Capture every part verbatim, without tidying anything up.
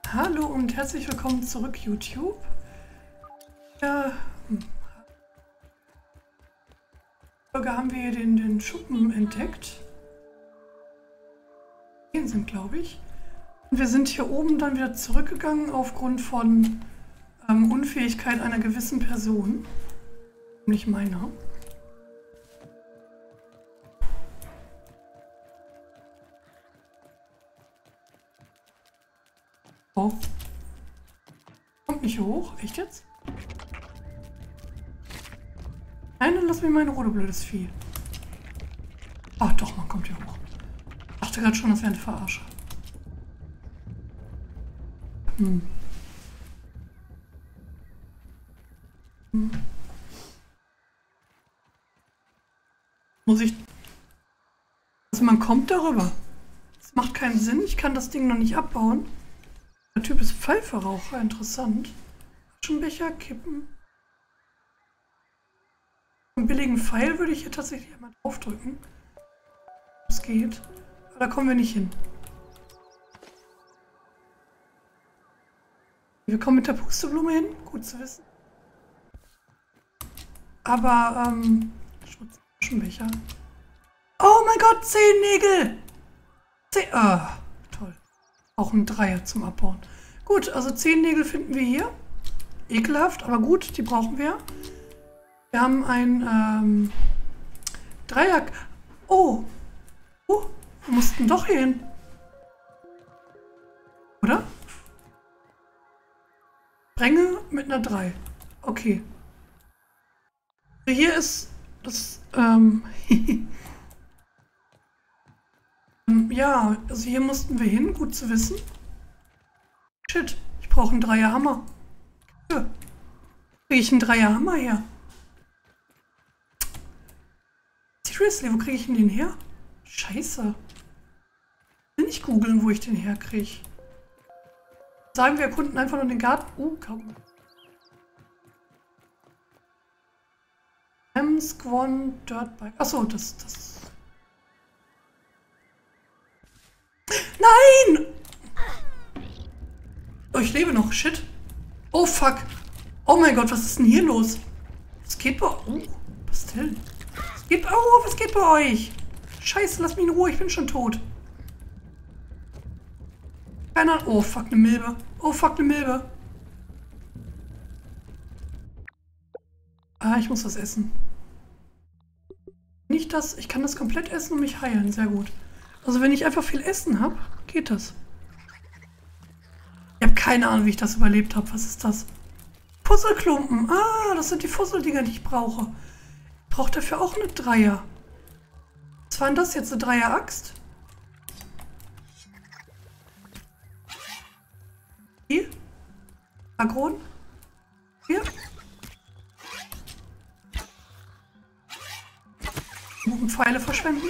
Hallo und herzlich willkommen zurück, YouTube. Ja, hm. Folge haben wir hier den, den Schuppen entdeckt. Den sind, glaube ich. Und wir sind hier oben dann wieder zurückgegangen aufgrund von ähm, Unfähigkeit einer gewissen Person. Nicht meiner. Oh. Kommt nicht hoch. Echt jetzt? Nein, dann lass mich meine Ruhe, blödes Vieh. Ach doch, man kommt hier hoch. Ich dachte gerade schon, das wäre eine Verarsche. Hm. Hm. Muss ich... Also man kommt darüber. Das macht keinen Sinn. Ich kann das Ding noch nicht abbauen. Der Typ ist Pfeiferaucher. Interessant. Aschenbecher, Kippen. Einen billigen Pfeil würde ich hier tatsächlich einmal draufdrücken. Es geht. Aber da kommen wir nicht hin. Wir kommen mit der Pusteblume hin. Gut zu wissen. Aber, ähm... Aschenbecher. Oh mein Gott, zehn Nägel! Zehn... Ah, toll. Auch ein Dreier zum Abbauen. Gut, also zehn Nägel finden wir hier. Ekelhaft, aber gut, die brauchen wir. Wir haben ein ähm, Dreier... Oh! Oh, wir mussten doch hier hin. Oder? Sprenge mit einer drei. Okay. Hier ist das... Ähm... ja, also hier mussten wir hin. Gut zu wissen. Shit, ich brauche einen Dreierhammer. Ja. Kriege ich einen Dreierhammer her? Seriously, wo kriege ich denn den her? Scheiße. Ich will nicht googeln, wo ich den herkriege. Sagen wir erkunden einfach nur den Garten. Oh, kaum. M Squan Dirtbike. Achso, das, das. Nein! Oh, ich lebe noch. Shit. Oh, fuck. Oh mein Gott, was ist denn hier los? Was geht bei... Oh, Pastillen. Was geht... Oh, was geht bei euch? Scheiße, lass mich in Ruhe. Ich bin schon tot. Keiner... Oh, fuck, eine Milbe. Oh, fuck, eine Milbe. Ah, ich muss was essen. Nicht das... Ich kann das komplett essen und mich heilen. Sehr gut. Also wenn ich einfach viel Essen habe, geht das. Ich habe keine Ahnung, wie ich das überlebt habe. Was ist das? Fusselklumpen. Ah, das sind die Fusseldinger, die ich brauche. Ich brauche dafür auch eine Dreier. Was war denn das jetzt? Eine Dreier-Axt? Hier? Agron? Hier? Guten Pfeile verschwenden.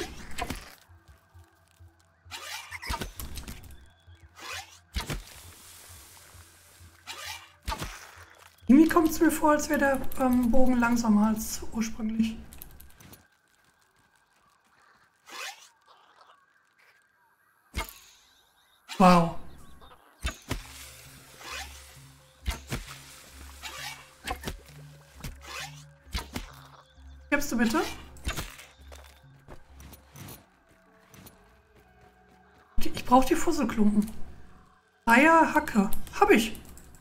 Irgendwie kommt es mir vor, als wäre der ähm, Bogen langsamer als ursprünglich. Wow. Gibst du bitte? Ich brauche die Fusselklumpen. Dreier Hacke. Hab ich.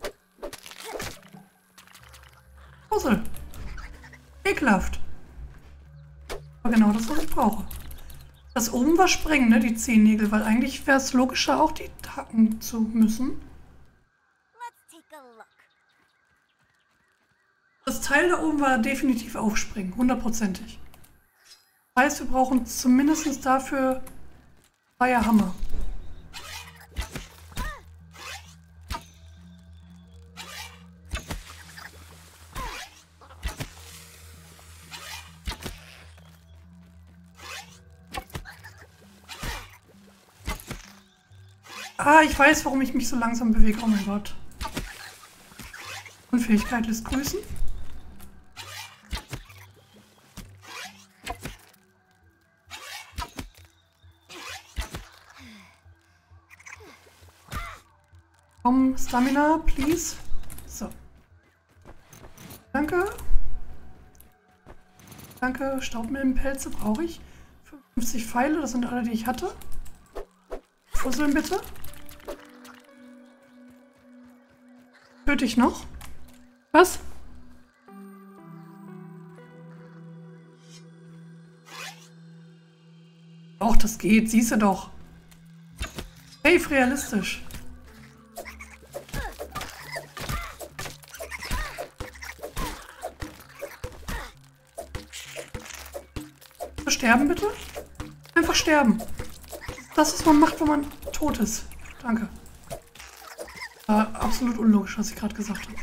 Fussel. Ekelhaft. Aber genau das, was ich brauche. Das oben war sprengen, ne? Die zehn Nägel, weil eigentlich wäre es logischer, auch die hacken zu müssen. Das Teil da oben war definitiv aufspringen, hundertprozentig. Das heißt, wir brauchen zumindest dafür Dreier Hammer. Ah, ich weiß, warum ich mich so langsam bewege. Oh mein Gott. Unfähigkeit lässt grüßen. Komm, Stamina, please. So. Danke. Danke, Staubmilbenpelze brauche ich. fünfzig Pfeile, das sind alle, die ich hatte. Fusseln bitte. Töte ich noch? Was? Doch, das geht, siehst du doch. Safe realistisch. Sterben bitte? Einfach sterben. Das, was man macht, wenn man tot ist. Danke. War absolut unlogisch, was ich gerade gesagt habe.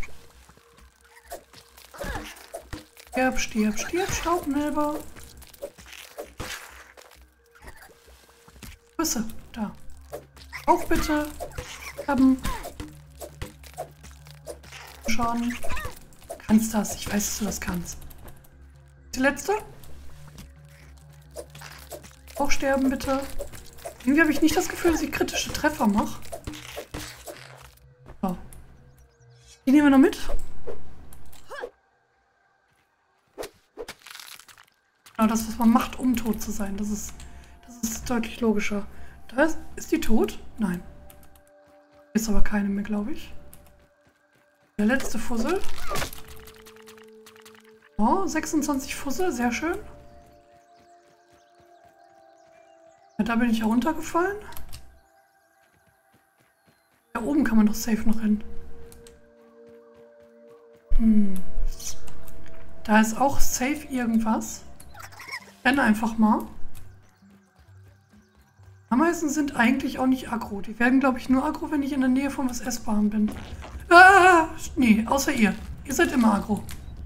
Stirb, stirb, stirb, Staubmilbe. Küsse, da. Auf bitte. Haben. Schon. Du kannst das. Ich weiß, dass du das kannst. Die letzte. Auch sterben, bitte. Irgendwie habe ich nicht das Gefühl, dass ich kritische Treffer mache. So. Die nehmen wir noch mit. Genau das, was man macht, um tot zu sein. Das ist, das ist deutlich logischer. Da ist, ist die tot? Nein. Ist aber keine mehr, glaube ich. Der letzte Fussel. Oh, sechsundzwanzig Fussel, sehr schön. Ja, da bin ich heruntergefallen. Da oben kann man doch safe noch hin. Hm. Da ist auch safe irgendwas. Renn einfach mal. Ameisen sind eigentlich auch nicht aggro. Die werden, glaube ich, nur aggro, wenn ich in der Nähe von was Essbarem bin. Ah, nee, außer ihr. Ihr seid immer aggro.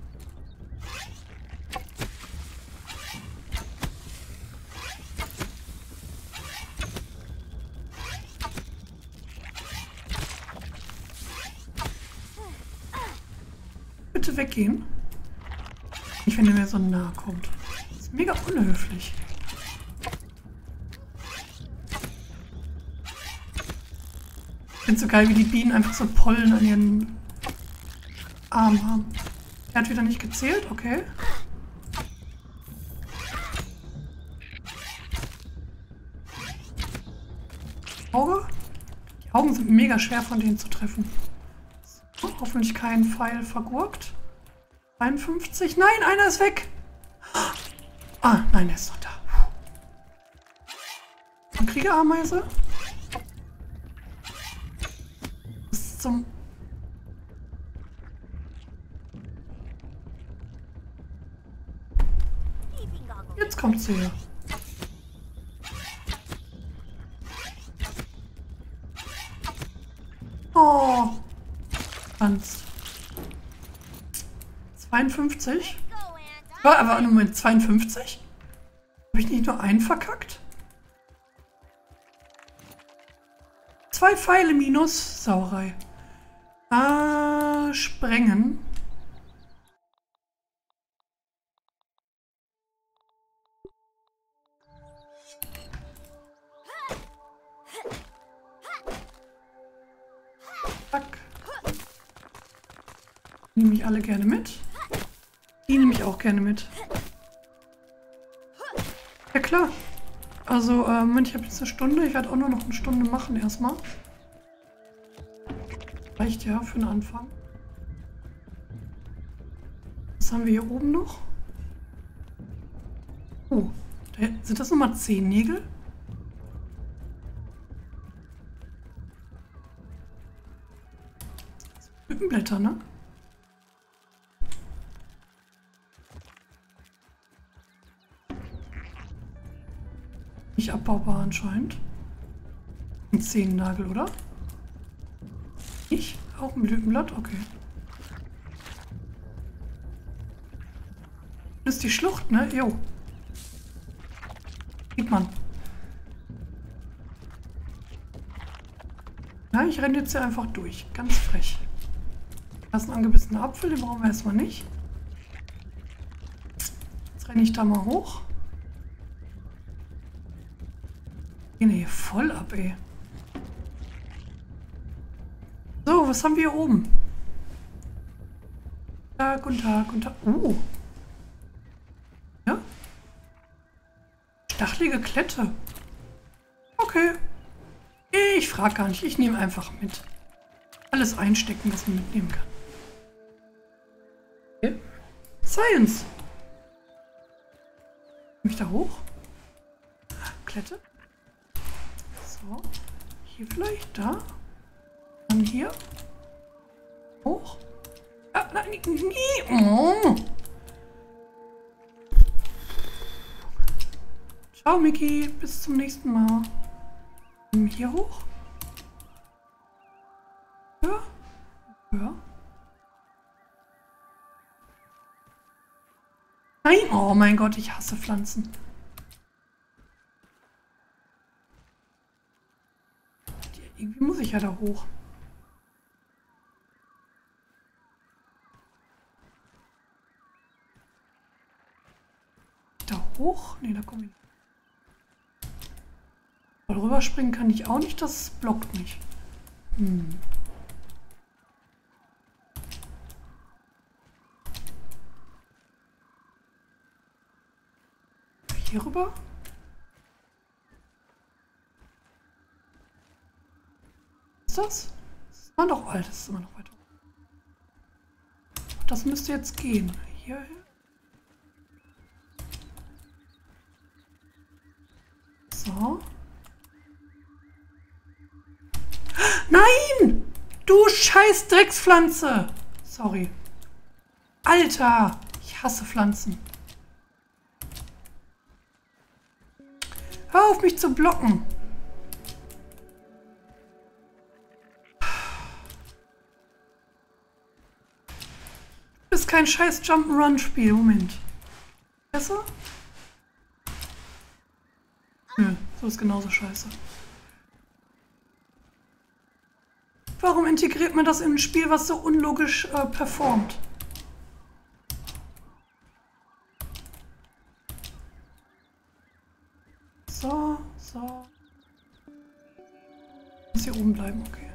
Bitte weggehen. Nicht, wenn ihr mir so nahe kommt. Das ist mega unhöflich. Ich finde so geil, wie die Bienen einfach so Pollen an ihren Armen haben. Er hat wieder nicht gezählt, okay. Auge? Die Augen sind mega schwer von denen zu treffen. So, hoffentlich kein Pfeil vergurkt. zweiundfünfzig. Nein, einer ist weg. Ah, nein, der ist noch da. Eine Kriegerameise. Bis zum... Jetzt kommt sie hier. Oh. Ganz. zweiundfünfzig? Ja, aber im Moment zweiundfünfzig? Habe ich nicht nur einen verkackt? Zwei Pfeile minus. Sauerei. Ah, sprengen. Zack. Nehme ich alle gerne mit. Die nehme ich auch gerne mit. Ja klar. Also, äh, Moment, ich habe jetzt eine Stunde. Ich werde auch nur noch eine Stunde machen erstmal. Reicht ja für den Anfang. Was haben wir hier oben noch? Oh, da, sind das nochmal zehn Nägel? Blütenblätter, ne? Nicht abbaubar anscheinend. Ein Zehennagel, oder? Ich? Auch ein Blütenblatt? Okay. Das ist die Schlucht, ne? Jo. Sieht man. Ja, ich renne jetzt hier einfach durch. Ganz frech. Das ist ein angebissener Apfel, den brauchen wir erstmal nicht. Jetzt renne ich da mal hoch. Gehen hier voll ab, ey. was haben wir hier oben? Guten Tag, guten Tag, guten Tag. Oh. Ja? Stachelige Klette. Okay. Ich frage gar nicht. Ich nehme einfach mit. Alles einstecken, was man mitnehmen kann. Okay. Science. Komme ich da hoch? Klette. So. Hier vielleicht, da. Dann hier. Hoch. Ah, nein, nie. Oh. Ciao, Mickey. Bis zum nächsten Mal. Hier hoch. Ja. Ja. Nein. Oh mein Gott, ich hasse Pflanzen. Irgendwie muss ich ja da hoch. Da hoch? Ne, da komme ich nicht. Weil rüberspringen kann ich auch nicht, das blockt mich. Hm. Hier rüber? Was ist das? Das ist immer noch alt, das ist immer noch weiter. Das müsste jetzt gehen. Hier. So. Nein! Du scheiß Dreckspflanze! Sorry. Alter! Ich hasse Pflanzen. Hör auf mich zu blocken! Das ist kein scheiß Jump'n'Run-Spiel. Moment. Besser? Nö, so ist genauso scheiße. Warum integriert man das in ein Spiel, was so unlogisch äh, performt? So, so. Ich muss hier oben bleiben, okay.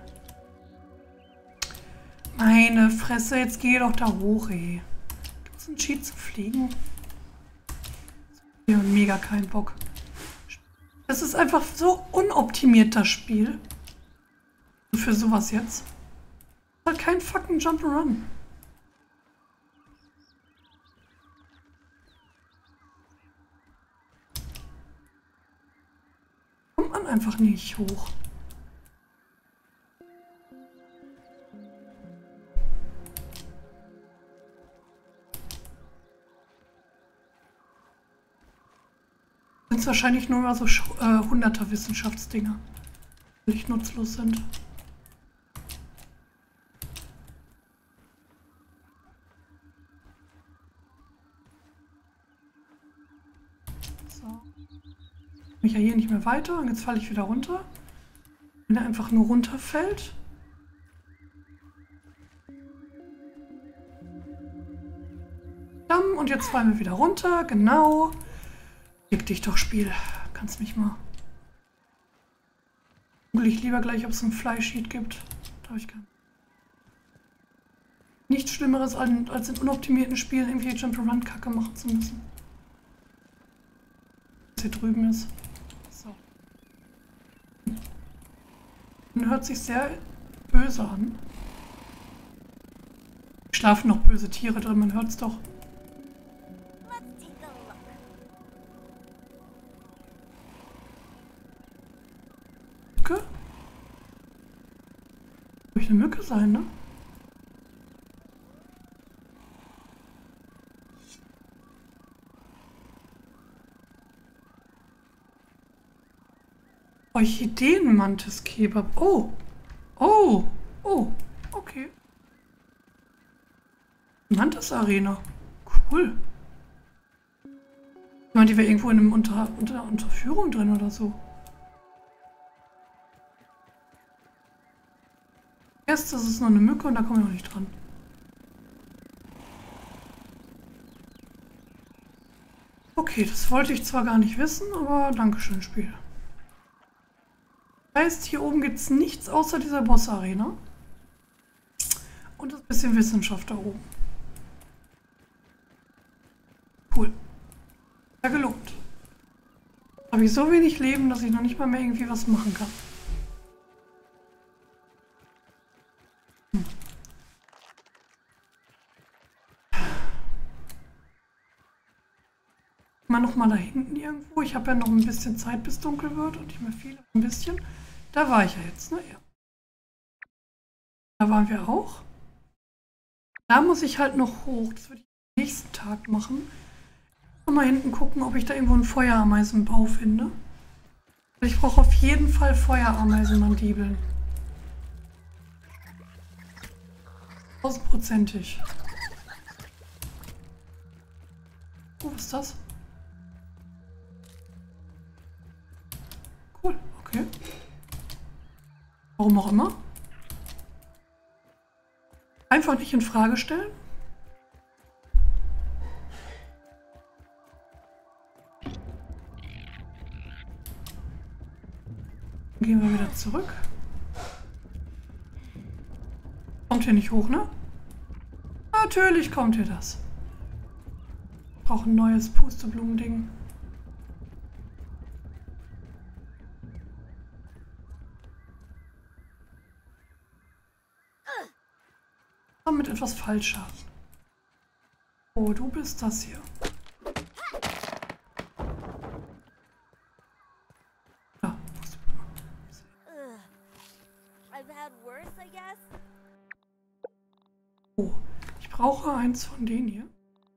Meine Fresse, jetzt geh doch da hoch, ey. Gibt es einen Cheat zu fliegen? Ich habe mega keinen Bock. Das ist einfach so unoptimiert, das Spiel. Für sowas jetzt. Das ist halt kein fucking Jump'n'Run. Kommt man einfach nicht hoch. Sind es wahrscheinlich nur mal so äh, hunderter Wissenschaftsdinger, die nicht nutzlos sind. Ich ja hier nicht mehr weiter und jetzt falle ich wieder runter. Wenn er einfach nur runterfällt. Und jetzt fallen wir wieder runter. Genau. Leg dich doch, Spiel. Kannst mich mal. Google ich lieber gleich, ob es ein Fly-Sheet gibt. Da ich kann. Nichts Schlimmeres, als in unoptimierten Spielen irgendwie Jump'n'Run-Kacke machen zu müssen. Was hier drüben ist. So. Und hört sich sehr böse an. Schlafen noch böse Tiere drin, man hört es doch. Mücke? Soll ich eine Mücke sein, ne? Orchideen-Mantis-Kebab. Oh. Oh. Oh. Okay. Mantis-Arena. Cool. Ich meine, die wäre irgendwo in einem Unter, unter Unterführung drin oder so. Erst ist es nur eine Mücke und da kommen wir noch nicht dran. Okay, das wollte ich zwar gar nicht wissen, aber Dankeschön, Spiel. Das heißt, hier oben gibt es nichts außer dieser Boss-Arena. und das bisschen Wissenschaft da oben. Cool. Ja, gelobt. Habe ich so wenig Leben, dass ich noch nicht mal mehr irgendwie was machen kann. Hm. Mal noch mal da hinten irgendwo. Ich habe ja noch ein bisschen Zeit, bis dunkel wird und nicht mehr viel, ein bisschen. Da war ich ja jetzt, ne? Ja. Da waren wir auch. Da muss ich halt noch hoch. Das würde ich am nächsten Tag machen. Mal hinten gucken, ob ich da irgendwo einen Feuerameisenbau finde. Ich brauche auf jeden Fall Feuerameisenmandibeln. Tausendprozentig. Oh, was ist das? Cool, okay. Warum auch immer. Einfach nicht in Frage stellen. Gehen wir wieder zurück. Kommt hier nicht hoch, ne? Natürlich kommt hier das. Ich brauche ein neues Pusteblumen-Ding. Mit etwas Fallschaden. Oh, du bist das hier. Ja, oh, ich brauche eins von denen hier.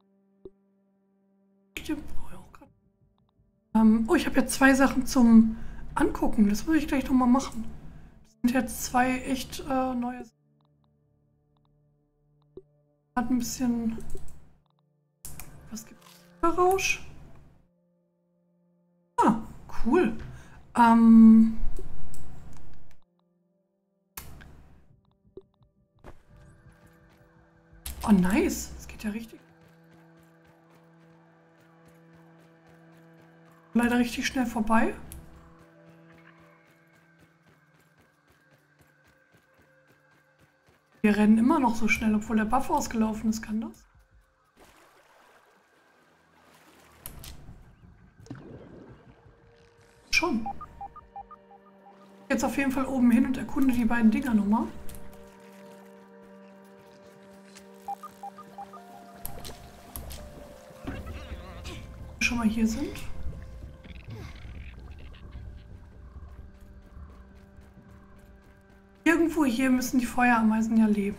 Die brauche ich auch gerade. Ähm, oh, ich habe jetzt zwei Sachen zum Angucken. Das muss ich gleich nochmal machen. Das sind jetzt zwei echt äh, neue Sachen. Hat ein bisschen... Was gibt es für Rausch? Ah, cool. Ähm... Oh, nice. Das geht ja richtig. Leider richtig schnell vorbei. Wir rennen immer noch so schnell, obwohl der Buff ausgelaufen ist. Kann das? Schon. Jetzt auf jeden Fall oben hin und erkunde die beiden Dinger nochmal. Schon mal hier sind. Irgendwo hier müssen die Feuerameisen ja leben.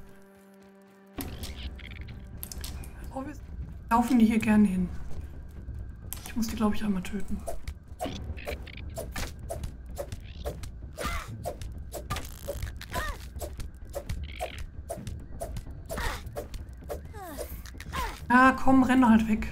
Oh, wir laufen die hier gerne hin. Ich muss die, glaube ich, einmal töten. Ja, komm, renn halt weg.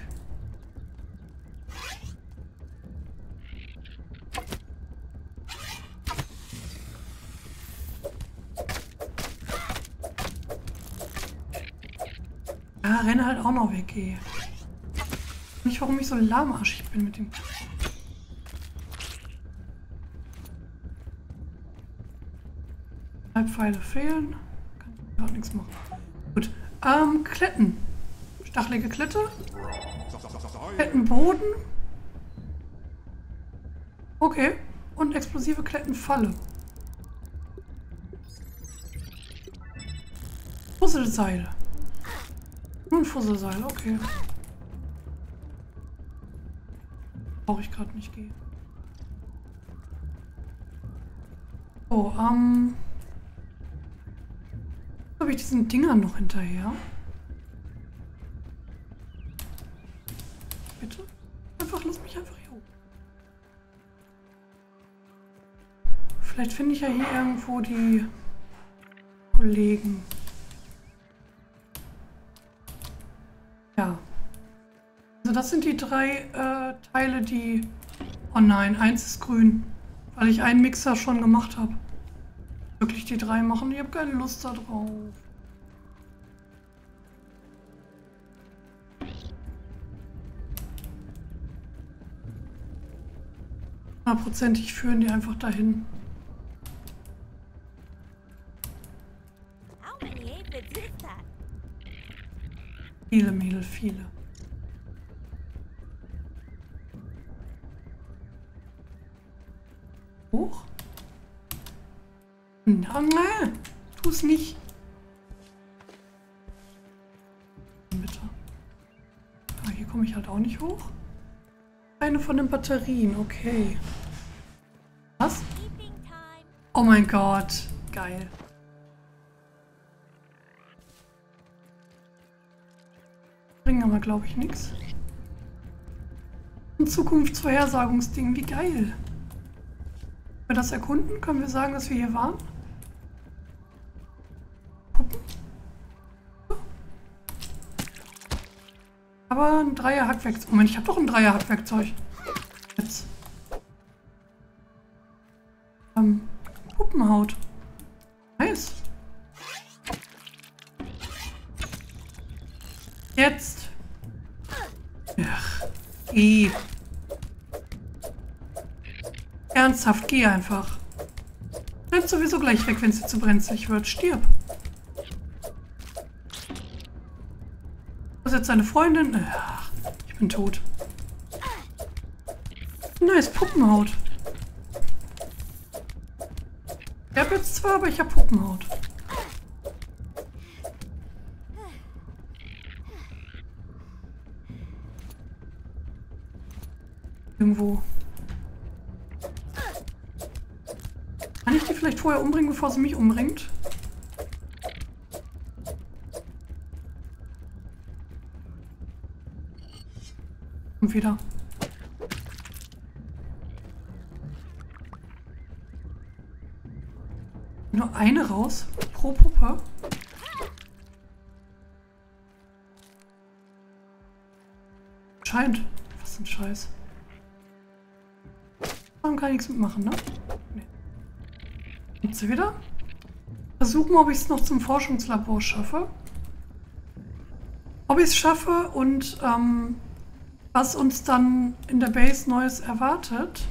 Ja, renne halt auch noch weg, ey. Nicht, warum ich so lahmarschig bin mit dem... Halbpfeile fehlen. Kann ich gar nichts machen. Gut. Ähm, Kletten. Stachelige Klette. Klettenboden. Okay. Und explosive Klettenfalle. Fusselseil. Nur ein Fusselseil, okay. Brauche ich gerade nicht gehen. Oh, ähm... habe ich diesen Dingern noch hinterher? Bitte? Einfach, lass mich einfach hier hoch. Vielleicht finde ich ja hier irgendwo die Kollegen. Ja. Also das sind die drei äh, Teile, die... Oh nein, eins ist grün. Weil ich einen Mixer schon gemacht habe. Wirklich die drei machen. Ich habe keine Lust da drauf. Hundertprozentig führen die einfach dahin. Viele Mädel, viele. Hoch? Nein, tu es nicht. Bitte. Ah, hier komme ich halt auch nicht hoch. Eine von den Batterien, okay. Was? Oh mein Gott, geil. Bringen aber, glaube ich, nichts. Ein Zukunftsvorhersagungsding, wie geil. Können wir das erkunden? Können wir sagen, dass wir hier waren? Puppen? Aber ein Dreier-Hackwerkzeug. Moment, ich habe doch ein Dreier-Hackwerkzeug. Jetzt. Ähm, Puppenhaut. Nice. Jetzt. Ach, geh. Ernsthaft, geh einfach. Rennt sowieso gleich weg, wenn sie zu brenzlig wird. Stirb. Was ist jetzt seine Freundin? Ach, ich bin tot. Nice, Puppenhaut. Ich hab jetzt zwar, aber ich hab Puppenhaut. Irgendwo. Kann ich die vielleicht vorher umbringen, bevor sie mich umbringt? Und wieder. Nur eine raus pro Puppe. Scheint. Was ein Scheiß. Man kann nichts mitmachen, ne? Nee. Kommt sie wieder? Versuchen, ob ich es noch zum Forschungslabor schaffe. Ob ich es schaffe und ähm, was uns dann in der Base Neues erwartet,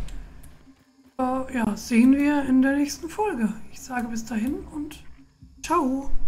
äh, ja, sehen wir in der nächsten Folge. Ich sage bis dahin und ciao.